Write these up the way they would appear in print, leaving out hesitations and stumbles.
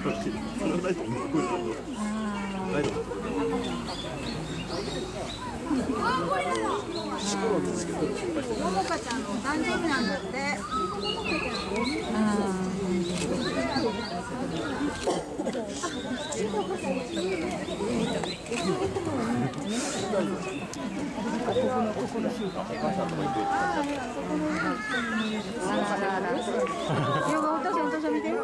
もかちゃんの誕生日なんだって。見て。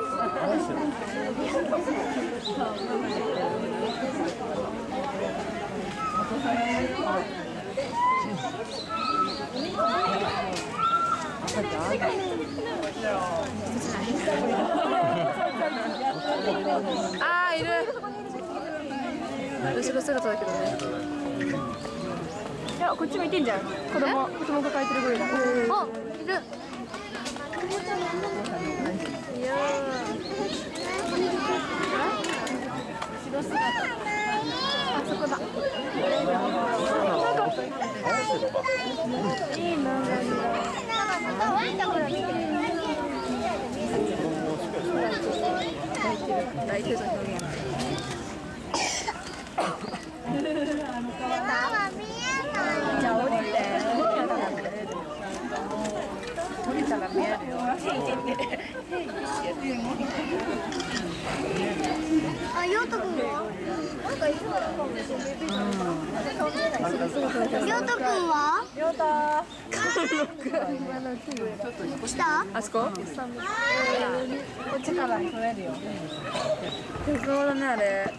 あーいる。後ろ姿だけどね。 いやこっちもいてんじゃん。子供抱えてるぐらいだ。 あいる。いや後ろ姿。あそこだ。いいな。泣いてる表現。じゃあ降りて。降りたら見えるよ。 あ、ヨウト君は？なんかいるのかもしれない。ヨウト君は？ ヨタ。 来た？ あそこ？こっちから取れるよ。すごいだねあれ。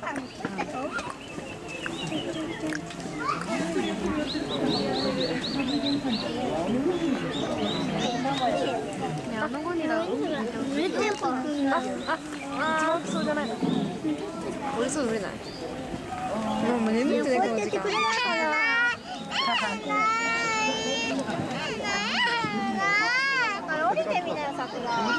あのゴリラ。 売れてんぽくん。 一番大きそうじゃないの？折れそうで折れない。もう眠いんじゃないこの時間。 降りてみなよ、さくら。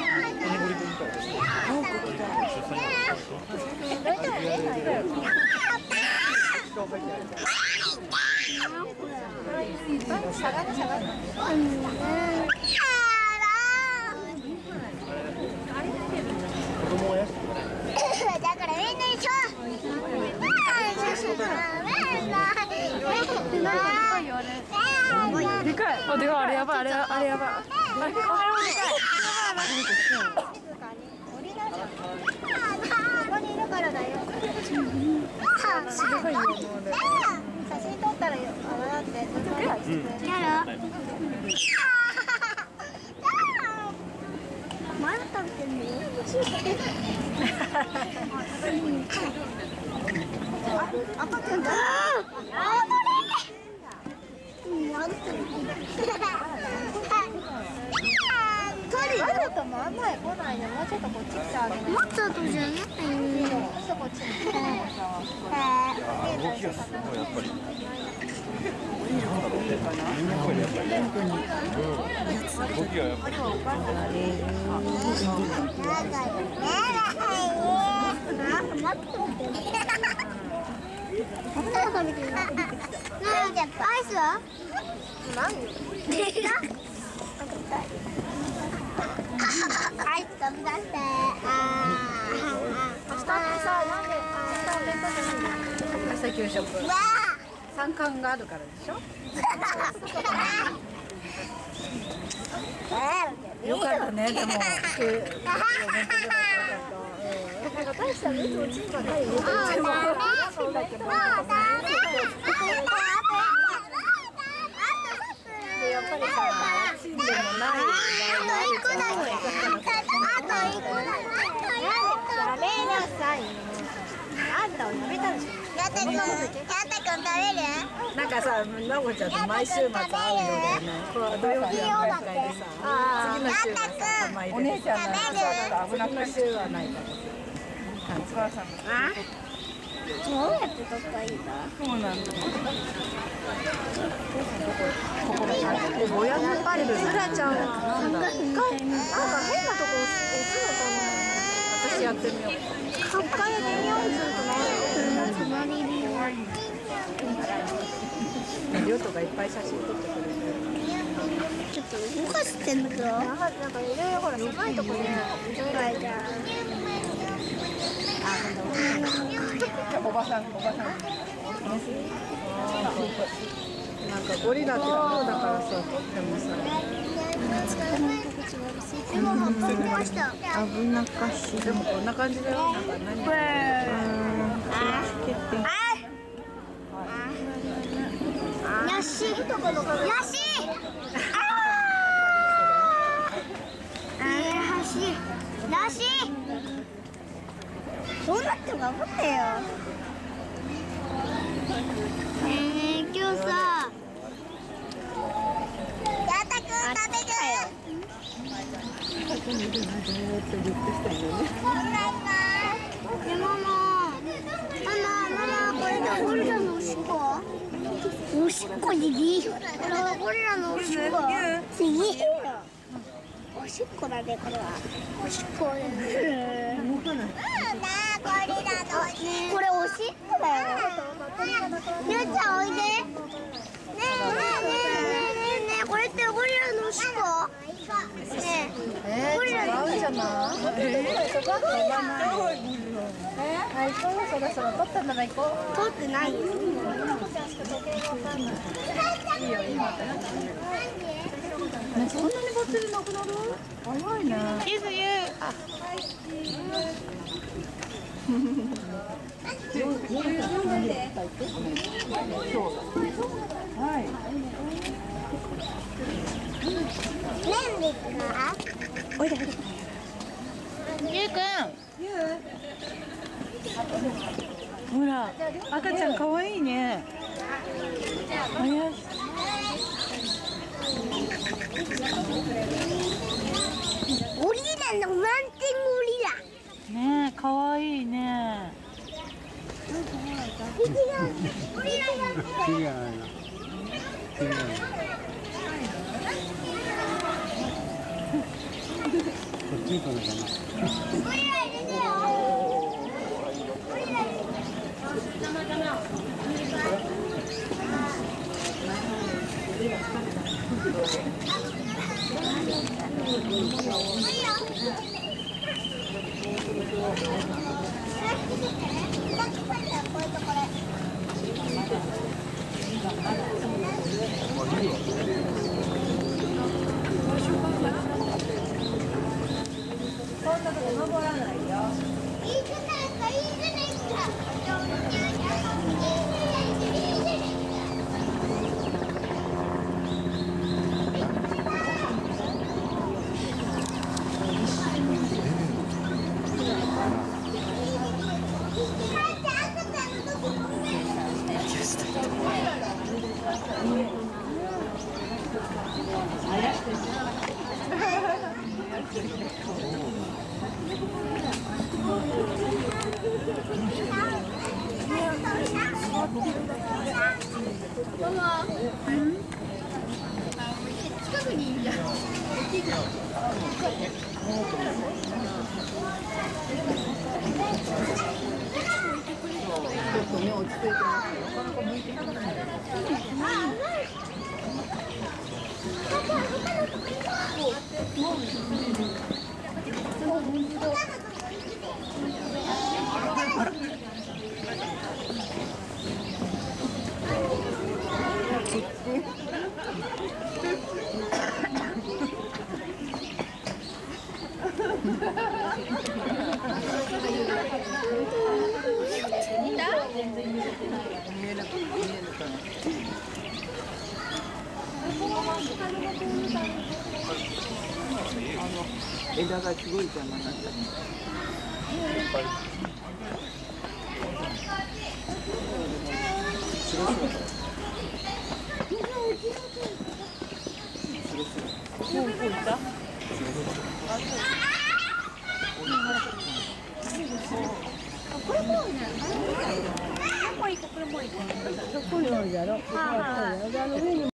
だからみんな一緒。 でかい。あ、でかい。あれやばい。あれやばい。あれもでかい。 ここにいるからだよ。 すごいよもうね。 写真撮ったらよ。だってやる。まだ食べてんのよ。赤ちゃんだ。ちょっと真ん前来ないで、もうちょっとこっち来てあげない。もっと後じゃね。もっとこっちに。 動きがすごいやっぱり。動きがやっぱり。 アイスは？何？アイス飛び出して。 明日さ、なんで明日お弁当じゃないの？朝給食。3巻があるからでしょ？よかったね、でも。 大したね、いつもチームがないよ。 やっぱりさ、チームでもない。 あと1個だよ。やめなさい。あんたをやめたでしょ。やったくん食べる？ なんかさ、なごちゃんと毎週末会うよね。土曜日は毎回でさ、次の週はさ、お姉ちゃんが危なく週はないから。 どうやって取ったらいいんだ？ そうなんだ。ここが親のパレル、スラちゃんはなんだ。なんか変なとこ押すのかな。私やってみよう。 そっからやってみよう。 りょうとかいっぱい写真撮ってくれる。 ちょっと動かしてんだけど。なんかいろいろほら狭いとこね。いろいろあるじゃん。 おばさん。なんかゴリラって楽だからさ、撮ってもさ。 でも葉っぱ出ました。 危なっかしい。でもこんな感じだよ。なんか何？ これ。よし。よし。よし。そうなって頑張ってよ。今日さ。やたくん食べる。ママ、これでゴリラのおしっこ。おしっこでいい。これはゴリラのおしっこ。次。おしっこだね、これは。おしっこです。これおしっこだよ。ゆうちゃんおいで。ねえ、これってゴリラのおしっこ？ねえ、ゴリラのおしっこ。取ってないよ。 そんなにバッテリーなくなる？早いね。はい。 おいで。 ゆうくん。ほら、赤ちゃん可愛いね。 ゴリラの満点ゴリラ。 ねえ、可愛いね。 ゴリラ近くにいるじゃん。 ね、落ち着いてますよ。なかなか向いてなかった。枝がすごい邪魔なんだ。これもいいね。これもいい。これもいい。これもいいだろ。